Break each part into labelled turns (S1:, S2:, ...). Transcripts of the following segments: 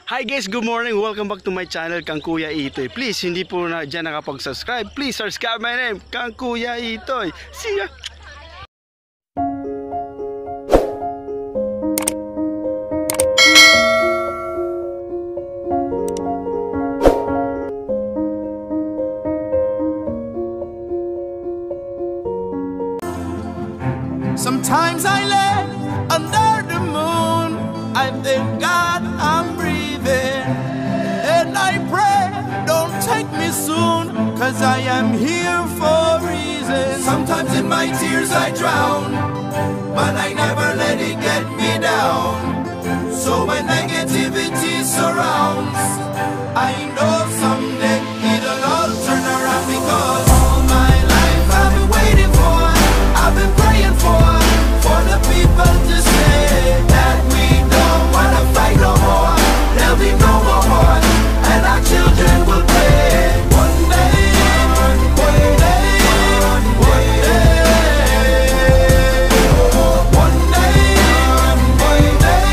S1: Hi guys, good morning. Welcome back to my channel, Kang Kuya Itoy. Please, hindi po na dyan nakapag-subscribe. Please subscribe my name, Kang Kuya Itoy. See ya!
S2: Sometimes I lay under the moon, I thank God I'm breathing, and I pray, don't take me soon, cause I am here for a reason. Sometimes in my tears I drown, but I never let it get me down. So when negativity surrounds, I know someday it'll all turn around, because all my life I've been waiting for, I've been praying for the people to say that we don't wanna fight no more. There'll be no more war, and our children will play. One day, one day, one day, one day, one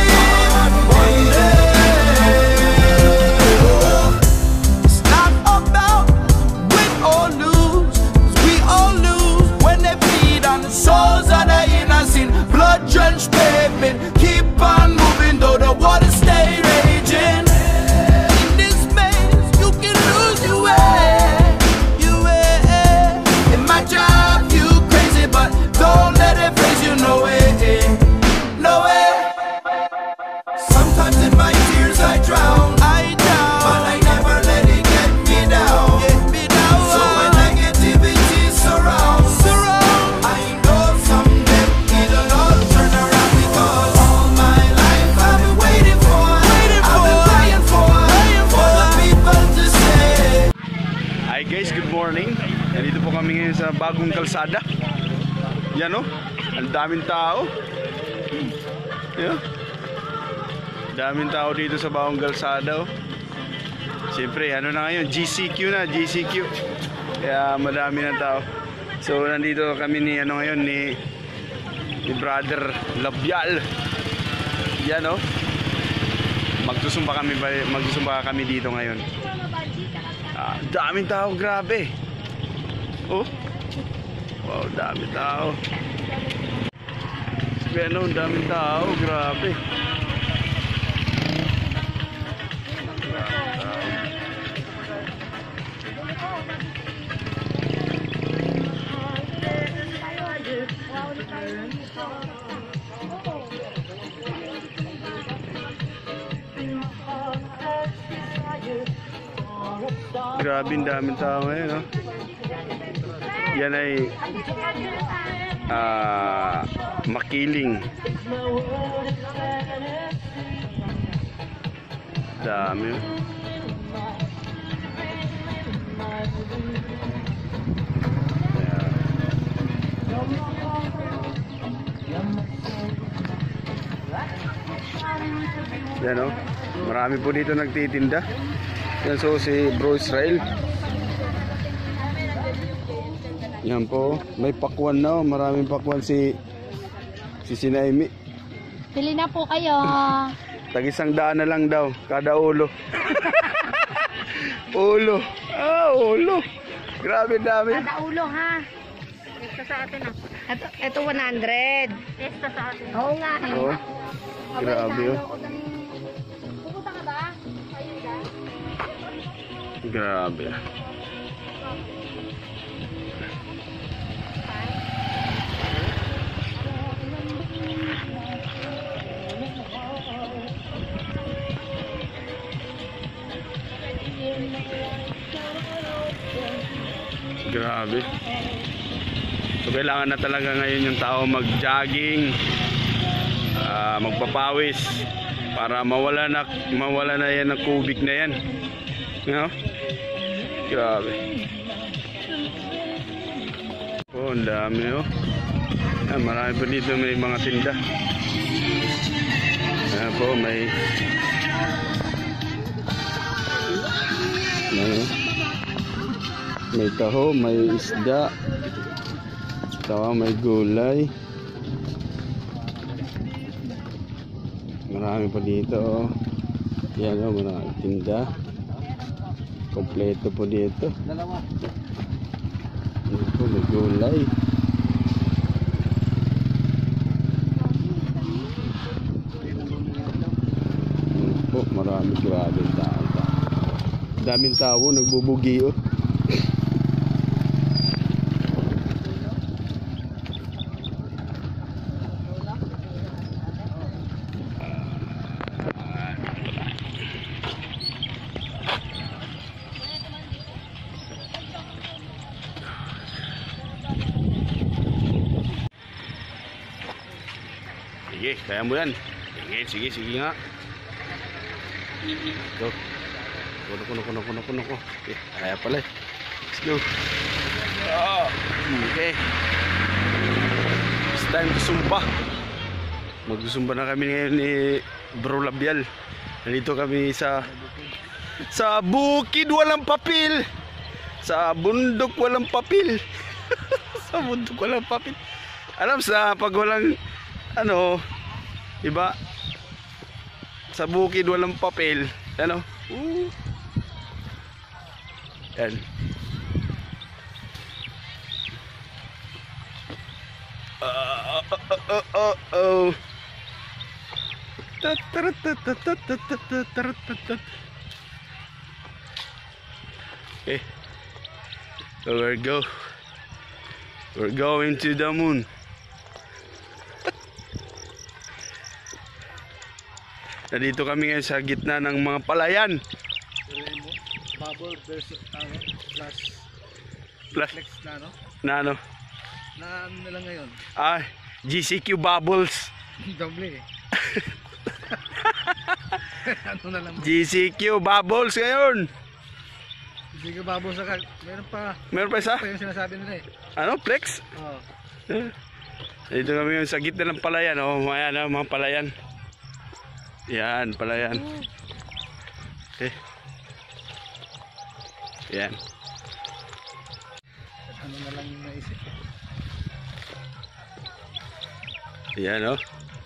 S2: day. It's not about win or lose, 'cause we all lose when they bleed on the souls of the innocent. Blood-drenched pavement, keep on moving though the water stay raging. In this maze, you can lose your way, your way. In my job, you crazy, but don't let it phase you, no way, no way. Sometimes in my tears I drown, but I never let it get me down. So when negativity surrounds, I know someday it'll all turn around, because all my life I've been waiting for, I've been praying for the people to say.
S1: Hi guys, good morning. Nandito po kami ngayon sa bagong kalsada. Yan o, ang daming tao. Yan. Daming tao dito sa bagong kalsada o. Siyempre, ano na ngayon, GCQ na, GCQ. Kaya madami na tao. So nandito kami ni ano ngayon, ni Brother Labial. Yan o. Magsusumba kami dito ngayon. Daming tao, grabe. Oh. Wow, daming tao. Ano, daming tao, grabe. Grabe, ang daming tao ngayon, no? Yan ay makiling. Dami, oh. Yan o, marami po dito nagtitinda. Yan, so si Bro Israel. Yan po, may pakwan na, maraming pakwan si Sinaimi.
S3: Pili na po kayo.
S1: Tag-100 na lang daw kada ulo. Ulo. Ulo. Grabe dami.
S3: Kada ulo ha. Ito sa atin ah. Ito 100. Ito sa atin. Oo nga eh.
S1: Oh. Grabe oh.
S3: Pupunta ka ba? Ayun ka?
S1: Grabe. Grabe. So kailangan na talaga ngayon yung tao mag-jogging, magpapawis para mawala na yan ng kubik na yan. You know? Grabe. Oh, ang dami oh. Marami pa dito, may mga tinda. Ayan po, may taho, may isda, may gulay. Marami pa dito oh. Yan o, mga tinda. Kompleto po dito. Yan po, may gulay. Yan po, marami, grabe tao. Daming tao, nagbubugi o. Sige, kaya mo yan. Sige, sige nga. Go. Kuno. Okay, kaya pala eh. Let's go. Okay. It's time to sumba. Magsusumba na kami ngayon ni Bro Labial. Nandito kami sa bukid walang papel. Sa bundok walang papel. Sa bundok walang papel. Alam sa pag walang ano, iba sa bukid walang papel, ano? Yan. Okay. So we're going to the moon. Nandito kami ngayon sa gitna ng mga palayan.
S4: Bubble versus
S1: Plus
S4: flex na no?
S1: na ano?
S4: Na ano lang ngayon?
S1: GCQ bubbles.
S4: Doble eh. Ano na lang?
S1: GCQ bubbles ngayon.
S4: Sige bubble sa
S1: Meron pa isa?
S4: pa yung sinasabi nila eh.
S1: Ano? Flex?
S4: Oo.
S1: Dito kami ngayon sa gitna ng palayan. Ayan, mga palayan. Yan, palayan. Okay. Yan.
S4: Ano na lang yung naisip?
S1: Yan o.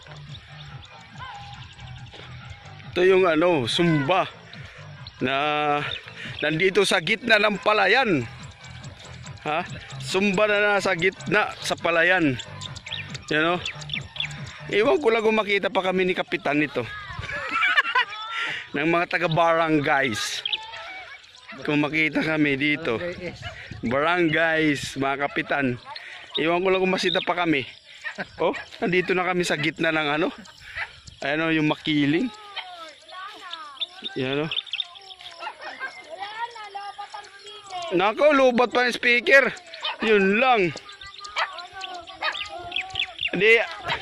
S1: Ito yung ano, sumba na nandito sa gitna ng palayan. Ha? Sumba na nasa gitna sa palayan. Yan o. Iwan ko lang kung makita pa kami ni Kapitan nito. Ng mga taga-barangays. Kung makita kami dito. Barangays, mga kapitan. Iwan ko lang kung masita pa kami. Oh, nandito na kami sa gitna ng ano. Ayan o, yung makiling. Yan o. Nako, lubat pa yung speaker. Yun lang. Hindi.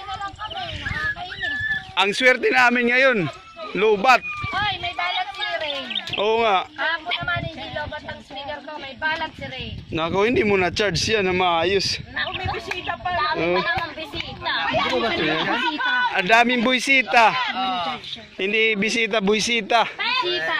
S1: Ang swerte namin ngayon, lubat.
S3: Hoy, may balat si Ray.
S1: Oo nga.
S3: Ako naman hindi lobat ang speaker ko, may balat si Ray.
S1: Nako, hindi mo na charge yan na maayos.
S3: Naku, may bisita pa. Dami pa namang bisita.
S1: Ang daming buisita. Hindi bisita, buisita.
S3: Bisita.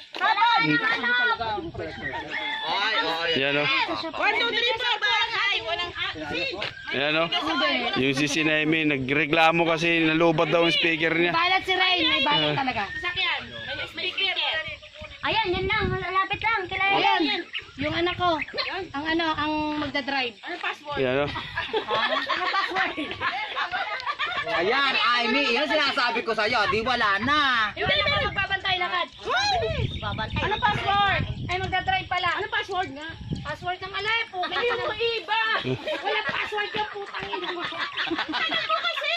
S1: Yan o.
S3: 1, 2, 3, 4, bahay. Walang asin.
S1: Yan o. Yung si Sinemi, nagreklamo kasi nalubat daw ang speaker niya.
S3: Balat si Ray, may balat talaga. Sakyan, may speaker. Ayan, yan lang, lapit lang. Ayan, yung anak ko. Ang magdadrive. Ano password?
S1: Yan o.
S3: Ano password?
S5: Ayan, Amy, yan sinasabi ko sa'yo, di wala na.
S3: Hindi, meron magbabantay lakad. Babantay. Ano password? Ay, magdadrive pala. Ano password nga? Password ng Alepo. May yung iba. Wala password yung putang ina mo. Ano po kasi?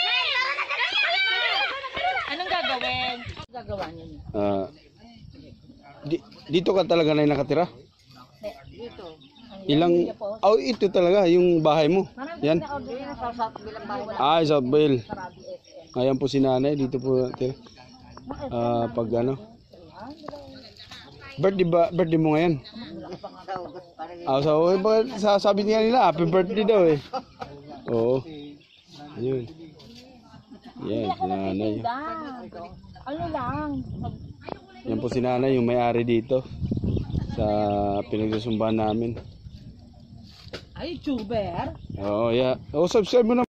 S3: Anong gagawin? Gagawa niyo.
S1: Dito ka talaga na nakatira?
S3: Dito.
S1: Ilang, ito talaga, yung bahay mo. Yan. Southville. Ayan po si nanay, dito po tira. Pag ano. Birthday mo ngayon? Sabi niya nila, happy birthday daw eh. Oo. Ayun. Yan, si nanay.
S3: Ano lang?
S1: Yan po si nanay, yung may-ari dito. Sa pinagsusumbahan namin.
S5: Ay, YouTuber.
S1: Oo, yeah. Subscribe mo na.